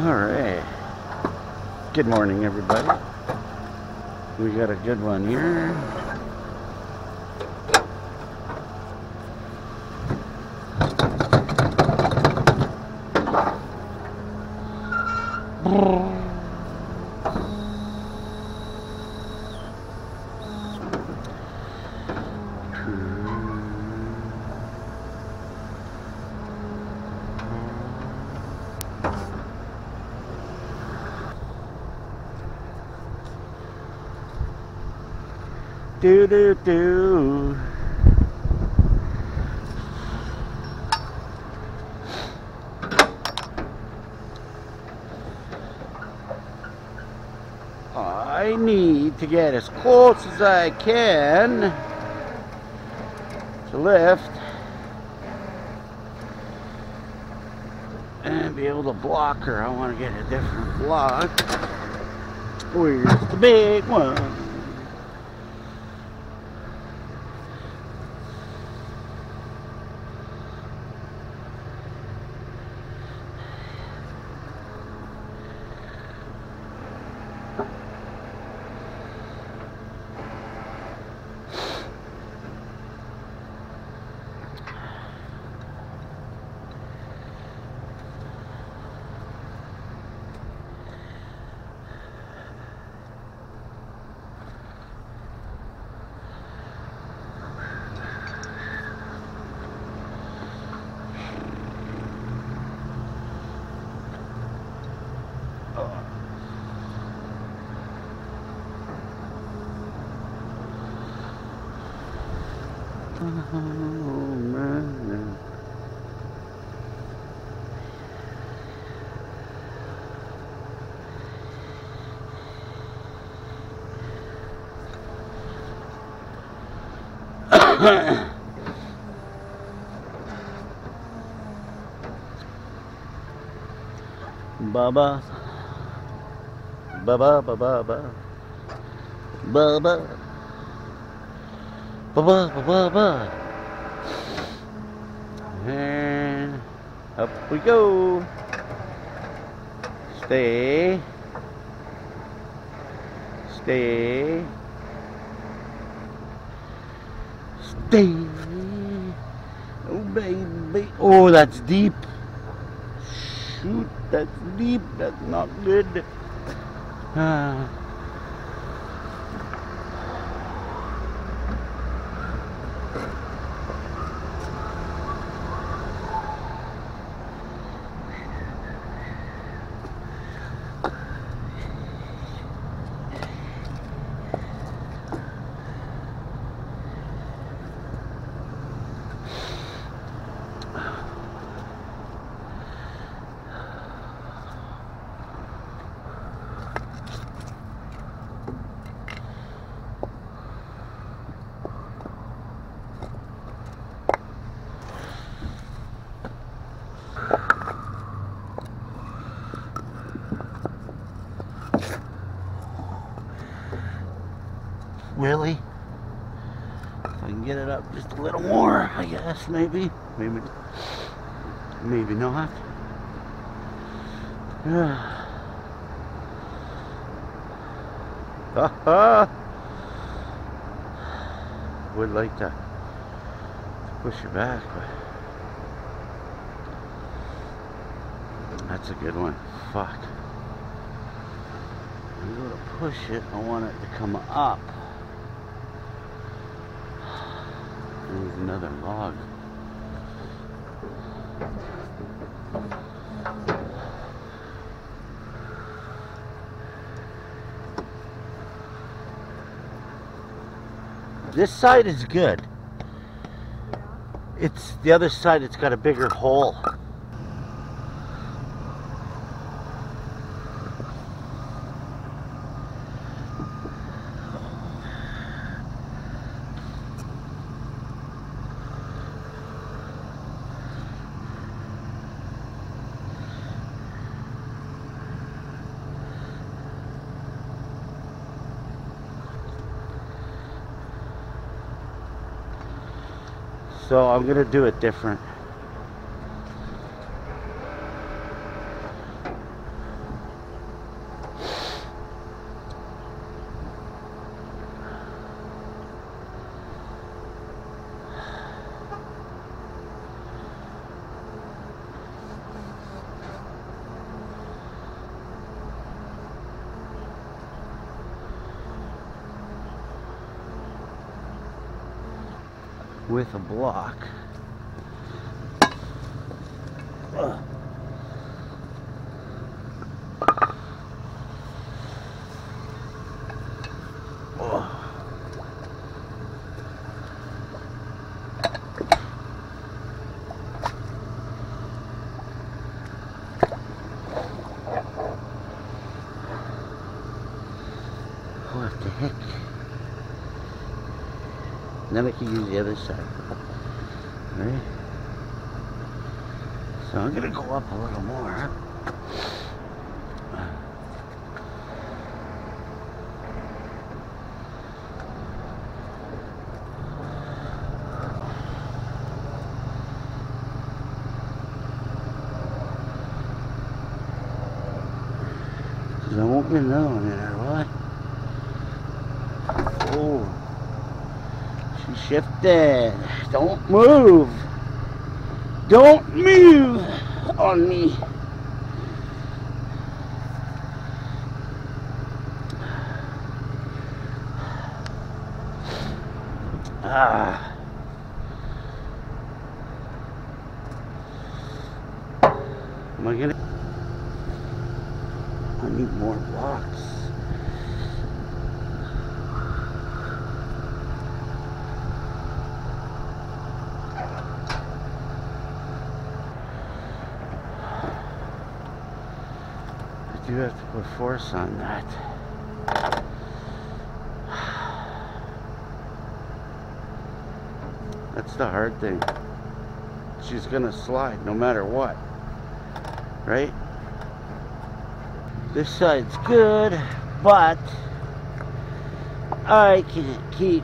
Alright. Good morning, everybody. We got a good one here. Do do do. I need to get as close as I can to lift and be able to block her. I want to get a different block. Where's the big one? Oh, man. Baba, baba, baba, baba, baba, baba, baba, and up we go. Stay, stay, stay. Oh baby, oh that's deep. Shoot, that's deep. That's not good. Really? If I can get it up just a little more, I guess, maybe not. Would like to push it back, but that's a good one. Fuck. I'm going to push it. I want it to come up. There's another log. This side is good. It's the other side, it's got a bigger hole. So I'm gonna do it different. with a block. What the heck? Then I can use the other side. Right? So I'm gonna go up a little more. Because I won't get another one in there, will I? Oh, she shifted. Don't move. Don't move on me. Ah. Am I gonna? I need more blocks. I do have to put force on that. That's the hard thing. She's gonna slide no matter what, right? This side's good, but I can't keep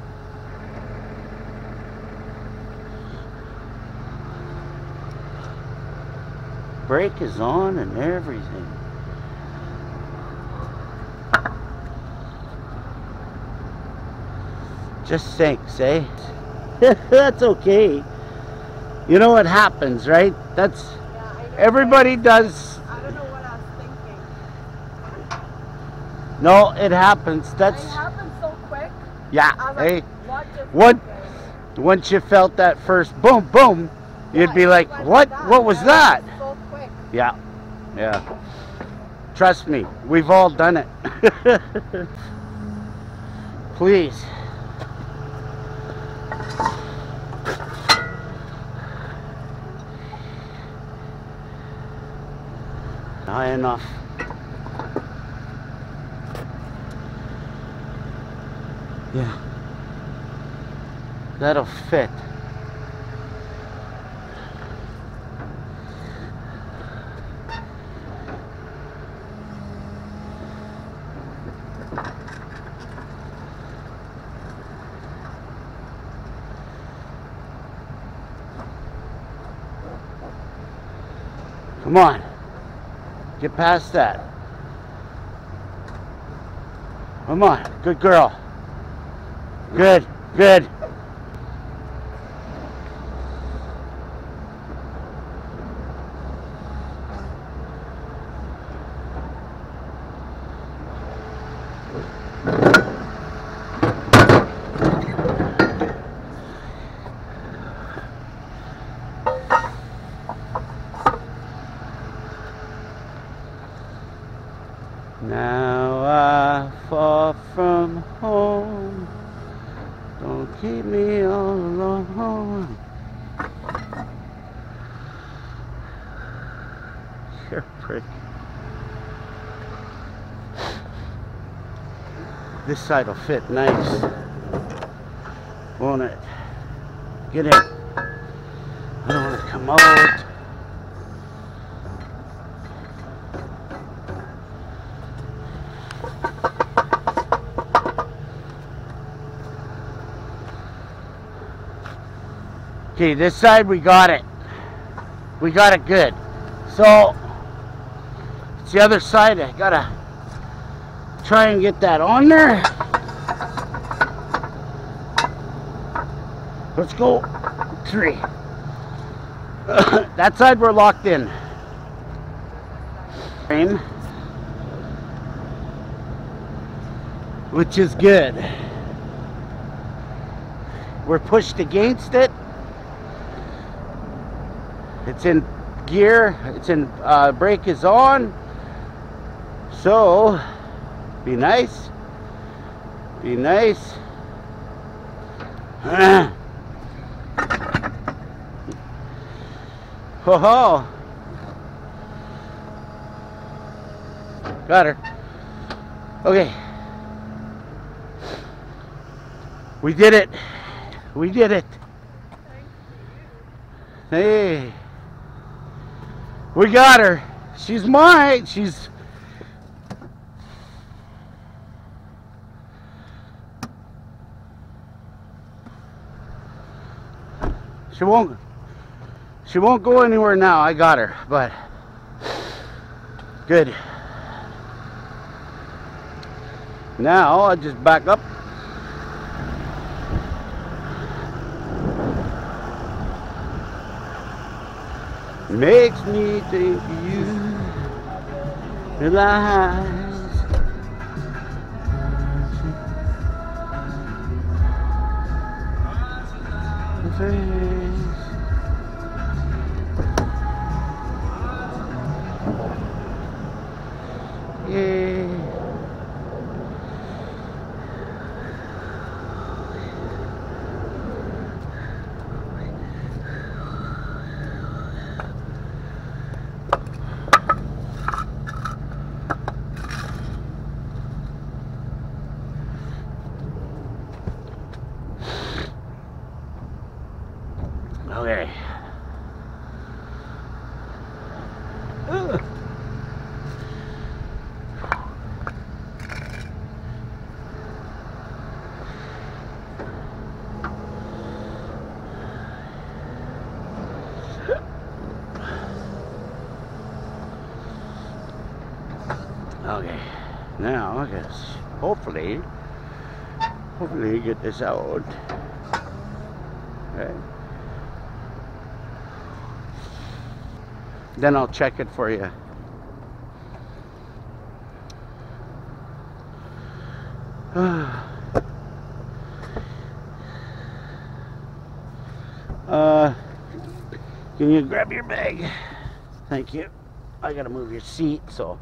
brake is on and everything. Just sinks, eh? That's okay. You know what happens, right? That's everybody does. I don't know what I was thinking. No, it happens. That's It happened so quick. yeah. I was Hey, like, what just what? happened? Once you felt that first boom, boom, you'd be it like, went what? like What was that? So quick. Yeah, yeah. Trust me, we've all done it. Please. High enough. Yeah. That'll fit. Come on. Get past that. Come on. Good girl. Good. Good. Now I fall from home. Don't keep me all alone. You're a prick. This side will fit nice. Won't it? Get in. I don't want to come out. Okay, this side we got it. We got it good. So it's the other side. I gotta try and get that on there. Let's go. 3. That side we're locked in. Frame, which is good. we're pushed against it. It's in gear, it's in brake is on. So be nice. Be nice. Ho ho. Got her. Okay. We did it. We did it. Hey. We got her. She's mine. She's... She won't go anywhere now. I got her, but good. Now I'll just back up. Makes me think you realize the face. Yeah. Okay. Ugh. Okay. Now I guess hopefully get this out. Okay. Then I'll check it for you. Can you grab your bag? Thank you. I gotta move your seat so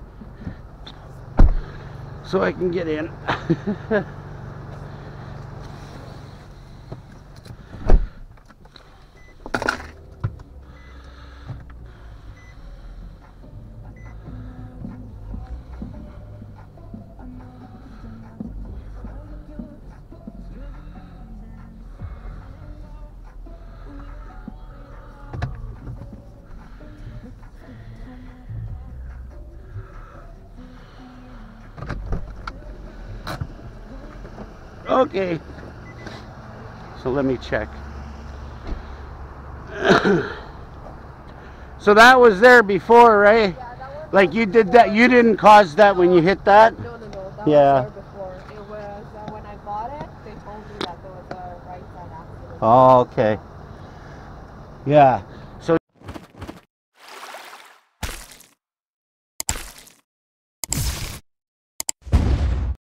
I can get in. Okay, so let me check. So that was there before, right? Yeah, that was Like you did that, you didn't cause that when you hit that? No, that Yeah. was there before. It was when I bought it, they told me that there was a right side accident. Oh, okay. Yeah.